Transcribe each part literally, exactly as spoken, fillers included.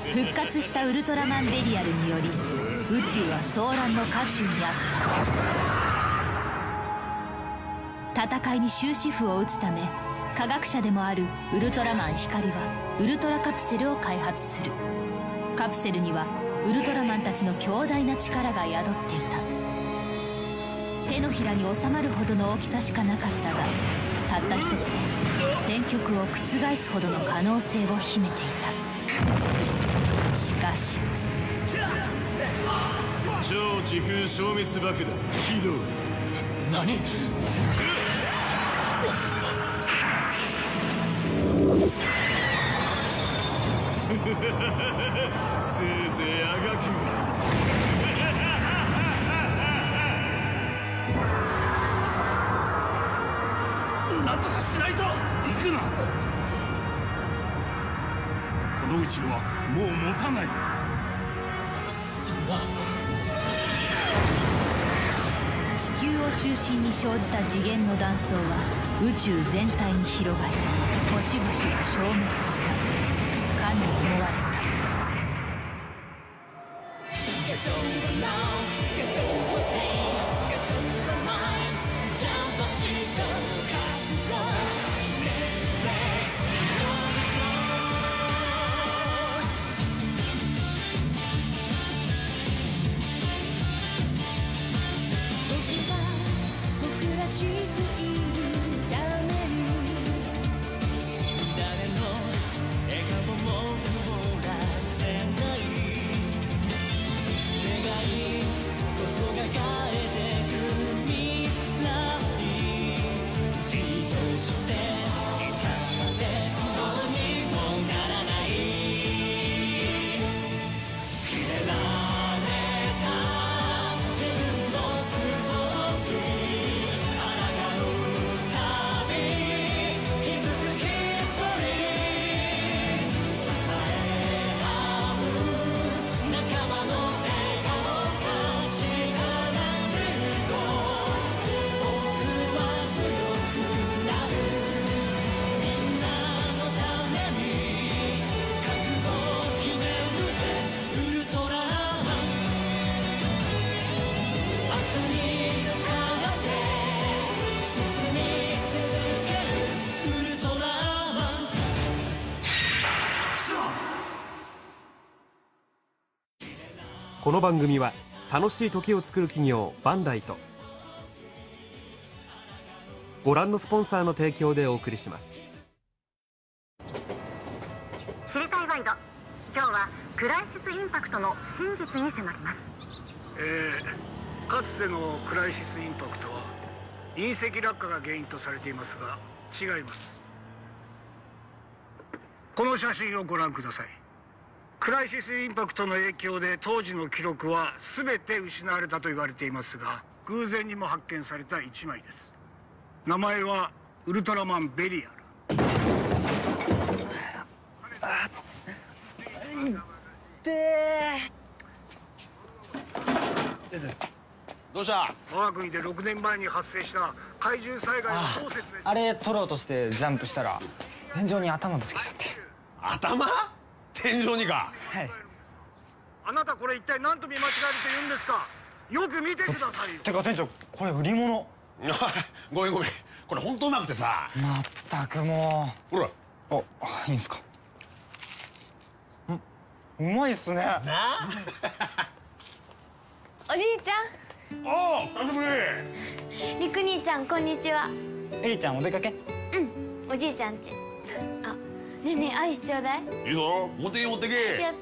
復活したウルトラマンベリアルにより宇宙は騒乱の渦中にあった。戦いに終止符を打つため科学者でもあるウルトラマン光はウルトラカプセルを開発する。カプセルにはウルトラマンたちの強大な力が宿っていた。手のひらに収まるほどの大きさしかなかったが、たった一つで戦局を覆すほどの可能性を秘めていた。しかし超時空消滅爆弾起動。 何？ せいぜいあがくが。 なんとかしないと。行くな。この宇宙はもう持たない。そんな。 地球を中心に生じた次元の断層は宇宙全体に広がり、星々は消滅したかに思われた。 この番組は楽しい時を作る企業バンダイとご覧のスポンサーの提供でお送りします。 知りたいワイド、今日はクライシスインパクトの真実に迫ります。 えー、かつてのクライシスインパクトは隕石落下が原因とされていますが違います。この写真をご覧ください。クライシスインパクトの影響で当時の記録は全て失われたと言われていますが、偶然にも発見された一枚です。名前はウルトラマンベリアル。 あっ、いってー。 どうした？ 我が国でろくねんまえに発生した怪獣災害の総説明。 あれ取ろうとしてジャンプしたら天井に頭ぶつけちゃって。 頭？天井にか。 はい。 あなたこれ一体何と見間違えると言うんですか。よく見てくださいよ。 てか店長、これ売り物。 ごめんごめん、これ本当うまくてさ。 まったくもう。ほら。 あ、いいんすか。ん、うまいっすね。なあ。 お兄ちゃん。 おお、久しぶり。 りく兄ちゃん、こんにちは。 エリちゃんお出かけ？ うん、おじいちゃんち。あ、ねえねえ、アイスちょうだい。 いいぞ、持ってけ持ってけ。 やった。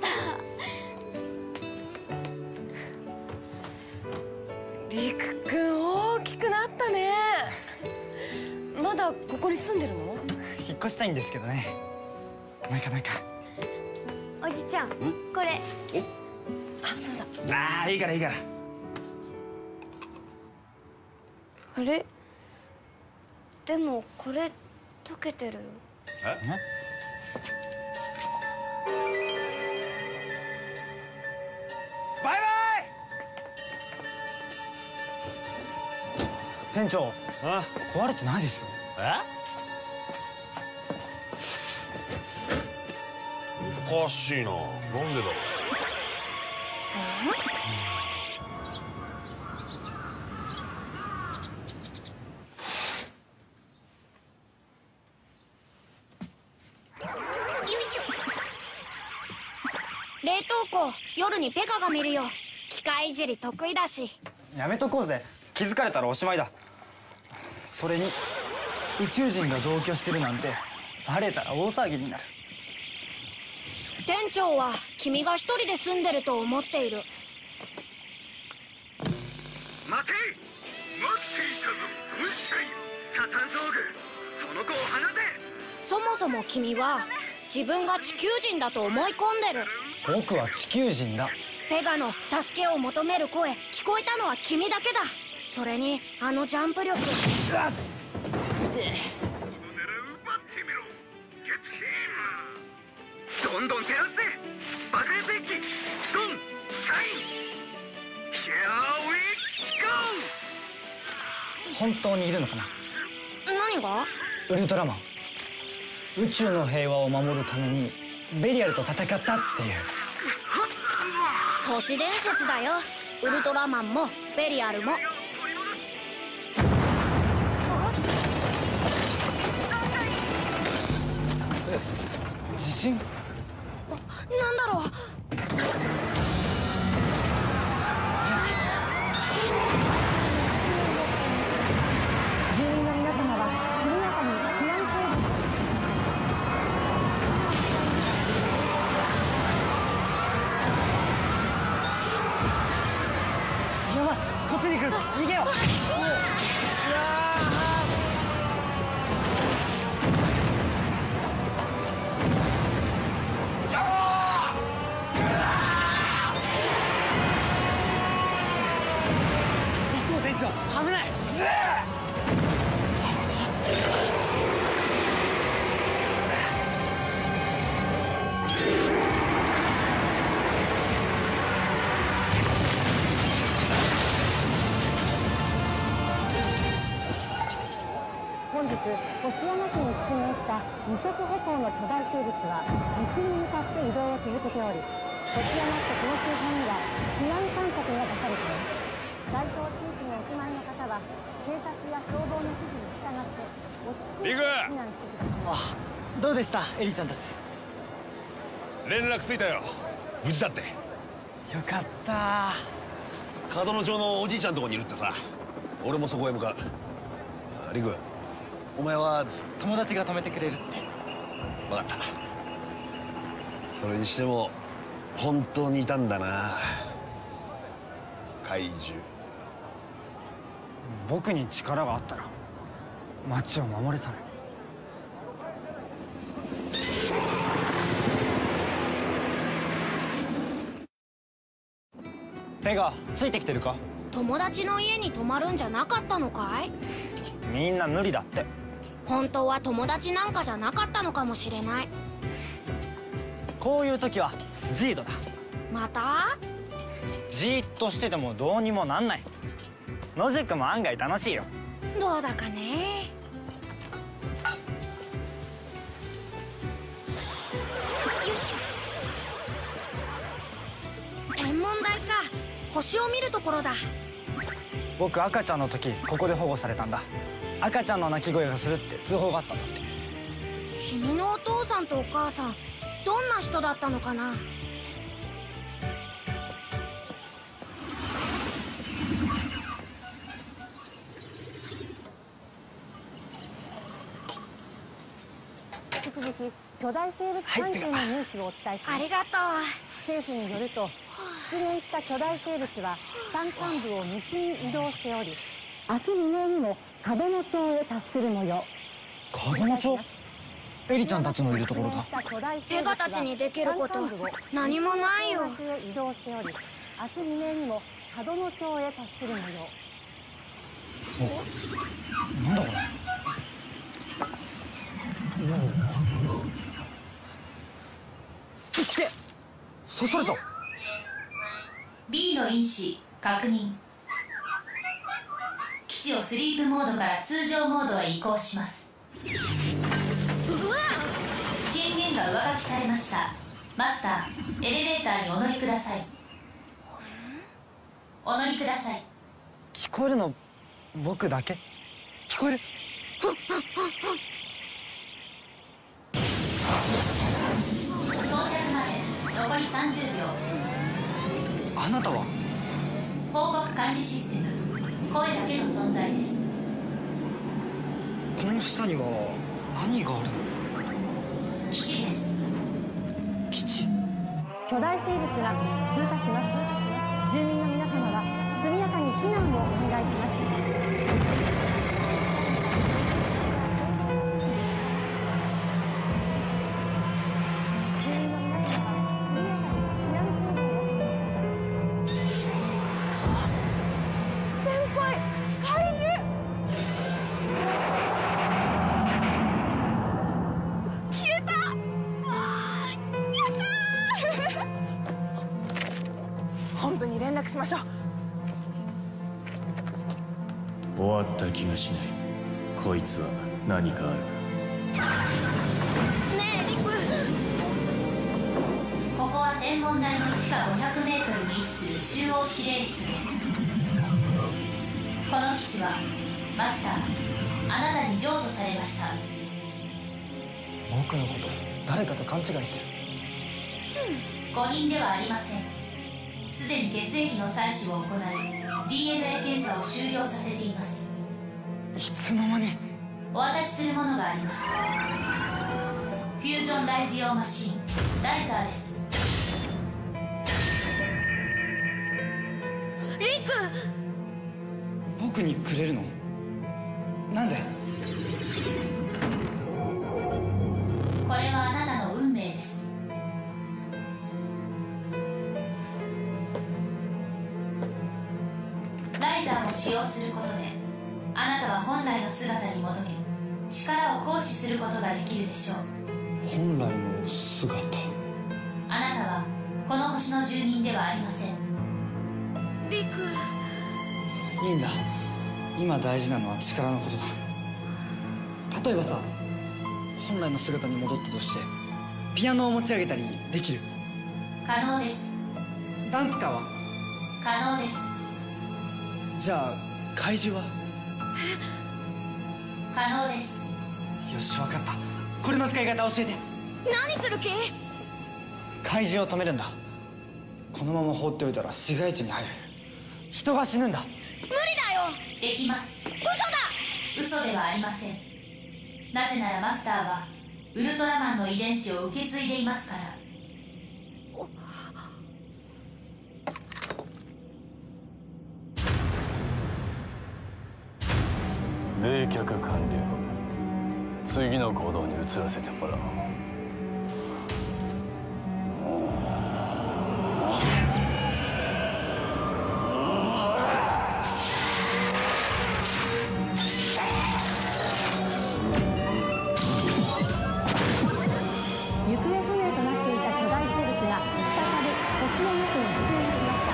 りくくん大きくなったね。まだここに住んでるの？ 引っ越したいんですけどね。なかなか。 おじちゃん、これ。 あ、そうだ。 ああ、いいからいいから。 あれ？でもこれ溶けてるよ。 え？ バイバイ。店長、あ、壊れてないですよ。 え？ かしいな。なんでだろう。 冷凍庫、夜にペガが見るよ。機械いじり得意だし。 やめとこうぜ。気づかれたらおしまいだ。それに宇宙人が同居してるなんてバレたら大騒ぎになる。 店長は君が一人で住んでると思っている。 待て、待っていたぞ。うっしゃい、サタン道具、その子を放て。 そもそも君は自分が地球人だと思い込んでる。 僕は地球人だ。 ペガの助けを求める声聞こえたのは君だけだ。それにあのジャンプ力。 この狙う奪ってみろ。ゲッツヒーム。どんどん照らせ。爆裂液、ドン、シャイン。Here we go。 本当にいるのかな。 何が？ ウルトラマン。宇宙の平和を守るためにベリアルと戦ったっていう都市伝説だよ。ウルトラマンもベリアルも。 地震？ なんだろう。 住民の皆様は速やかに避難行動。 やばい、こっちに来るぞ。逃げよう。行こう店長、危ない。 本日、星山市に出現した二足歩行の巨大生物は西に向かって移動を続けており、星山市とこの周辺には避難勧告が出されています。該当地域にお住まいの方は警察や消防の指示に従って落ち着いて避難してください。 あ、どうでしたエリちゃんたち。 連絡ついたよ。無事だって。 よかった。 門野町のおじいちゃんのとこにいるってさ。俺もそこへ向かう。リク、お前は友達が止めてくれるって。 分かった。それにしても本当にいたんだな、怪獣。 僕に力があったら町を守れたのに。ペガ、ついてきてるか？ 友達の家に泊まるんじゃなかったのかい？ みんな無理だって。 本当は友達なんかじゃなかったのかもしれない。 こういう時はジードだ。 また？ じーっとしててもどうにもなんない。野宿も案外楽しいよ。 どうだかね。よいしょ。天文台か。星を見るところだ。 僕赤ちゃんの時ここで保護されたんだ。赤ちゃんの泣き声がするって通報があったんだって。 君のお父さんとお母さんどんな人だったのかな。 引き続き巨大生物関係のニュースをお伝えします。 ありがとう。 政府によると出現した巨大生物は山間部を西に移動しており、明日未明にも門野町へ達する模様。 門野町？エリちゃんたちのいるところだ。 ペガたちにできること何もないよ。 移動しており、明日未明にも門野町へ達する模様。 お、なんだこれ。いって、刺された。 B の因子確認。基地をスリープモードから通常モードへ移行します。 うわっ、 権限が上書きされました。 マスター、エレベーターにお乗りください。お乗りください。 聞こえるの僕だけ？聞こえる？ 到着まで残りさんじゅうびょう。 あなたは？ 報告管理システム、声だけの存在です。 この下には何があるの？ 基地です。 基地？ 巨大生物が通過します。住民の皆様は速やかに避難をお願いします。住民の皆様は速やかに避難行動をお願いします。先輩、怪獣！消えた！あー、やったー！本部に連絡しましょう。 終わった気がしない。こいつは何かある。 ねえリク。 ここは天文台の地下ごひゃくメートルに位置する中央指令室です。この基地はマスター、あなたに譲渡されました。 僕のこと誰かと勘違いしてる。 誤認ではありません。すでに血液の採取を行い ディーエヌエー 検査を終了させています。 いつの間に？ お渡しするものがあります。フュージョンライズ用マシンライザーです。 リク。 僕にくれるの？なんで？ これはあなたの運命です。ライザーを使用することであなたは本来の姿に戻り力を行使することができるでしょう。 本来の姿。 あなたはこの星の住人ではありません。 リク。 いいんだ。今大事なのは力のことだ。例えばさ、本来の姿に戻ったとしてピアノを持ち上げたりできる？ 可能です。 ダンプカーは？ 可能です。 じゃあ怪獣は？ 可能です。 よし、分かった。これの使い方教えて。 何する気？ 怪獣を止めるんだ。このまま放っておいたら市街地に入る。人が死ぬんだ。 無理だよ。 できます。 嘘だ。 嘘ではありません。なぜならマスターはウルトラマンの遺伝子を受け継いでいますから。 冷却完了。次の行動に移らせてもらおう。 行方不明となっていた巨大生物が再び星の主に出現しました。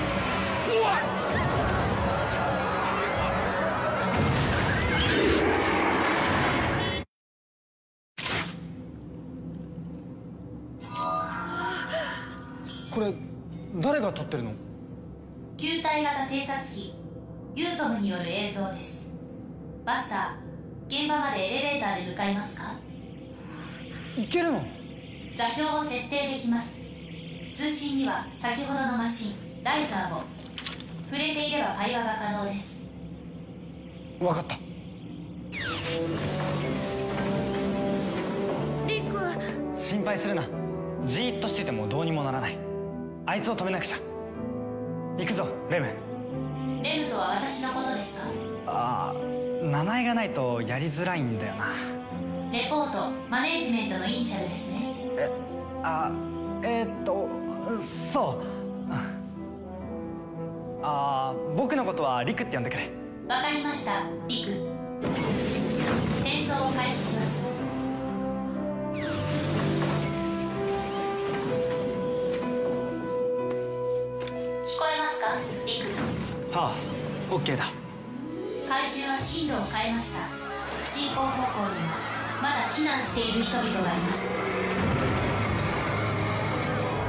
これ誰が撮ってるの？ 球体型偵察機ユートムによる映像です。マスター、現場までエレベーターで向かいますか？ いけるの？ 座標を設定できます。通信には先ほどのマシンライザーを。触れていれば会話が可能です。 分かった。 リク。 心配するな。じーっとしててもどうにもならない。あいつを止めなくちゃ。行くぞレム。 レムとは私のことですか？ ああ、名前がないとやりづらいんだよな。 レポートマネージメントのイニシャルですね。 え、あ、えー、っとそうあー、僕のことはリクって呼んでくれ。 わかりました、リク。転送を開始します。聞こえますか、リク。 はあ、オッケーだ。 怪獣は進路を変えました。進行方向にはまだ避難している人々がいます。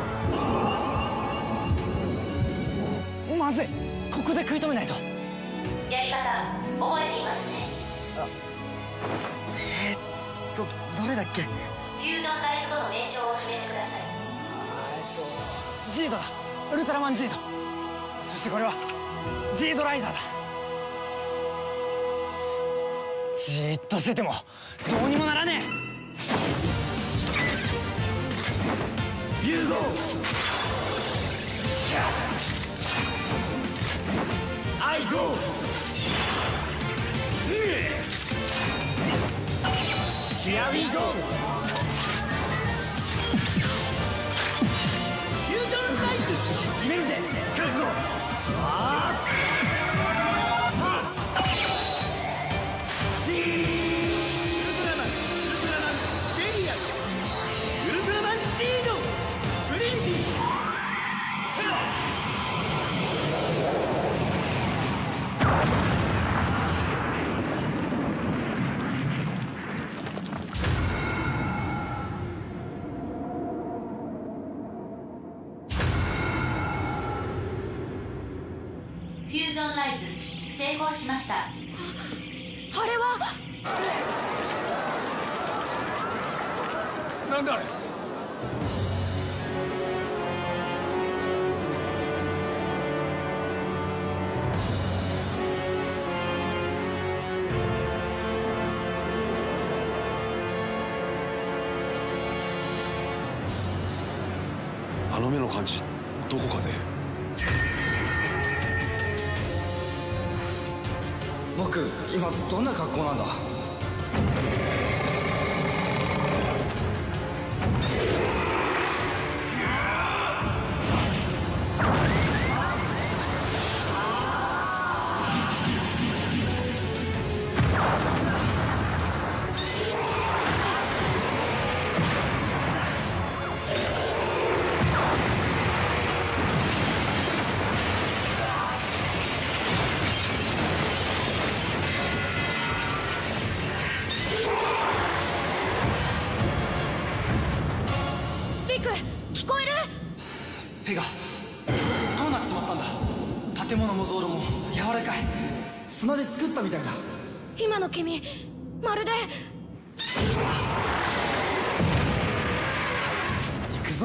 まずい、ここで食い止めないと。 やり方覚えていますね。 あ、えー、っとどれだっけ。 フュージョンライズ後の名称を決めてください。 えっとジードだ。ウルトラマンジード。そしてこれはジードライザーだ。じーっとしててもどうにもならねえ。融合アイゴーヒアウィーゴー。フュージョンライズ決めるぜ。覚悟。あージーウルトラマン、ウルトラマンジェニアス、ウルトラマンジードトリニティ。 フュージョンライズ成功しました。 あれはなんだあれ。 あの目の感じ、どこかで。 僕今どんな格好なんだ。 聞こえる？ ペガ、どうなっちまったんだ。建物も道路も柔らかい。砂で作ったみたいだ。 今の君まるで。 行くぞ。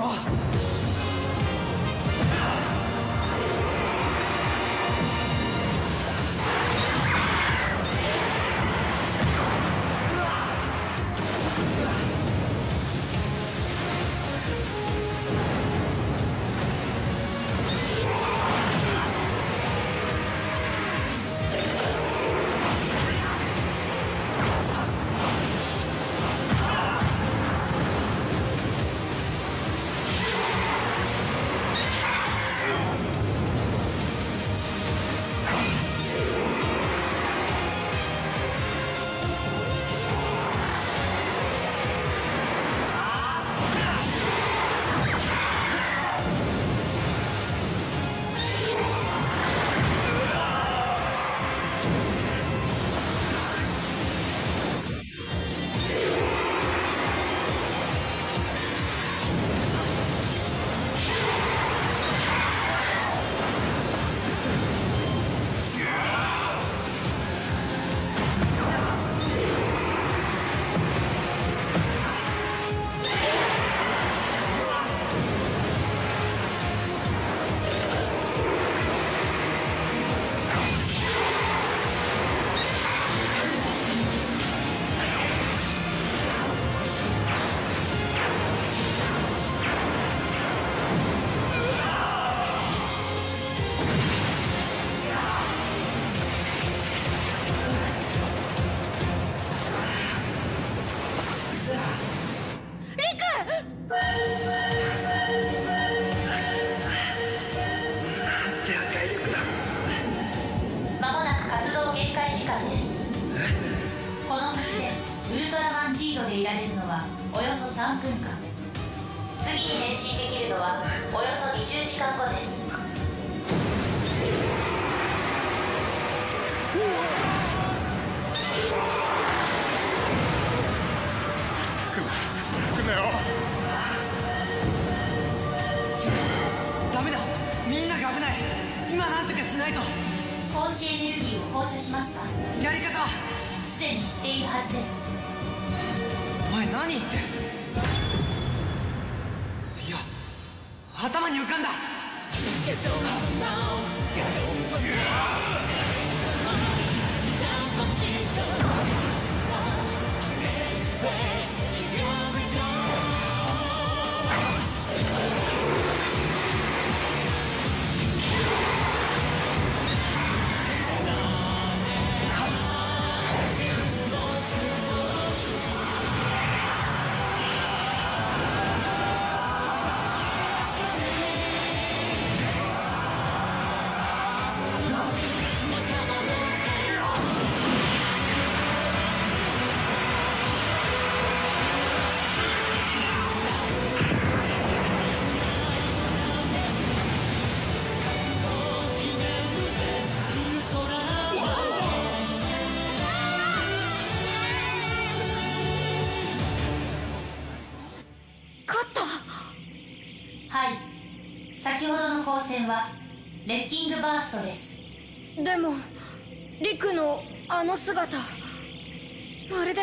でいられるのはおよそさんぷんかん。次に変身できるのはおよそにじゅうじかんごです。 来んなよ。 ダメだ、みんなが危ない。 今なんとかしないと。 光子エネルギーを放射しますか？ やり方はすでに知っているはずです。 お前何言って。いや頭に浮かんだ。 先ほどの光線はレッキングバーストです。 でもリクのあの姿、まるで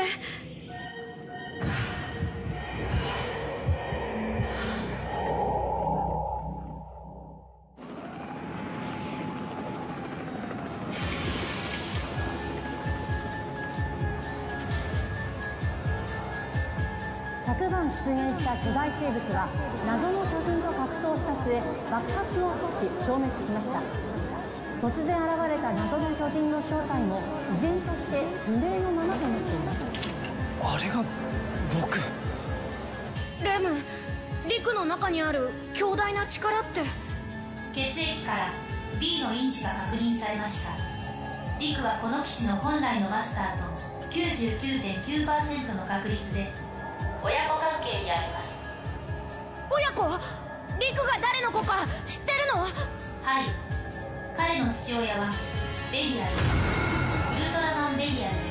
昨晩出現した巨大生物は謎の巨人と格闘した末、爆発を起こし消滅しました。突然現れた謎の巨人の正体も依然として不明のままとなっています。 あれが僕。 レム、リクの中にある強大な力って。 血液から B の因子が確認されました。リクはこの基地の本来のマスターと きゅうじゅうきゅうてんきゅうパーセント の確率で親子関係にあります。 親子？リクが誰の子か知ってるの？ はい、彼の父親はベリアル、ウルトラマンベリアルです。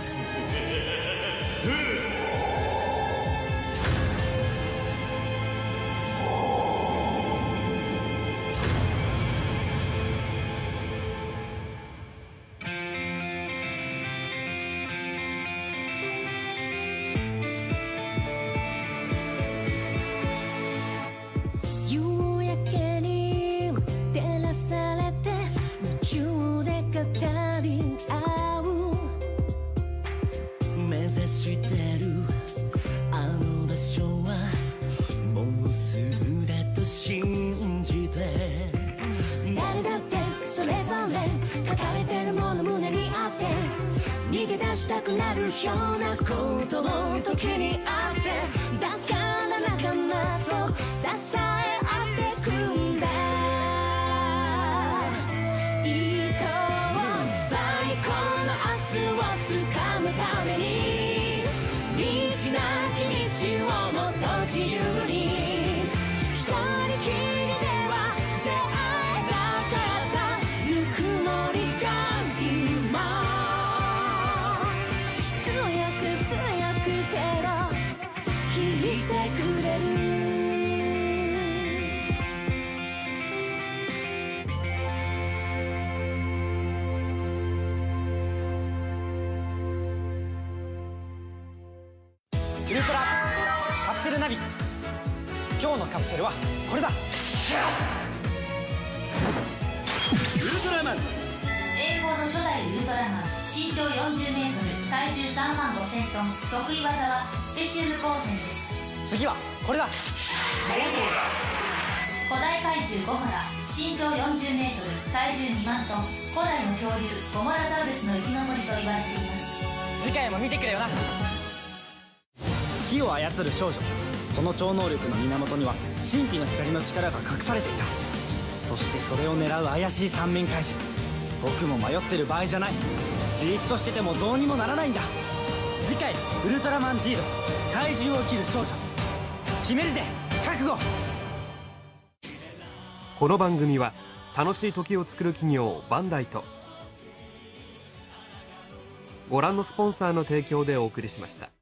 逃げ出したくなるようなことも時にあって、だから仲間と支え合ってくんだ。行こう最高の明日をつかむために、道なき道をもっと自由に、一人きりでは出会えなかったぬくもりが今聞いてくれる。 ウルトラカプセルナビ、今日のカプセルはこれだ。 ウルトラマン、 栄光の初代ウルトラマン、身長 よんじゅうメートル、体重さんまんごせんトン、得意技はスペシウム光線です。 次はこれだ。 古代怪獣ゴモラ、身長 よんじゅうメートル、体重にまんトン、古代の恐竜ゴモラザウルスの生き残りと言われています。 次回も見てくれよな。火を操る少女、その超能力の源には神秘の光の力が隠されていた。そしてそれを狙う怪しい三面怪人、僕も迷ってる場合じゃない。じーっとしててもどうにもならないんだ。次回ウルトラマンジード、怪獣を切る少女、決めるぜ覚悟。 この番組は楽しい時を作る企業バンダイとご覧のスポンサーの提供でお送りしました。